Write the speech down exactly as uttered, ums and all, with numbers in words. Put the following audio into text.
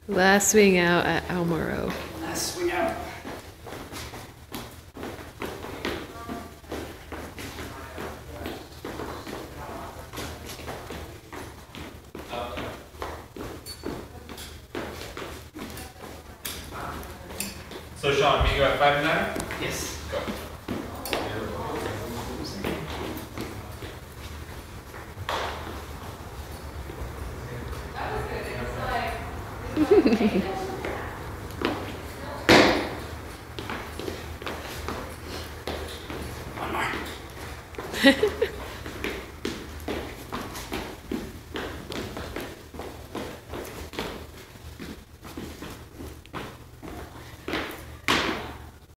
Last swing out at Almaro. Last swing out. So Sean, meet you at five and nine? Yes. Go. One more.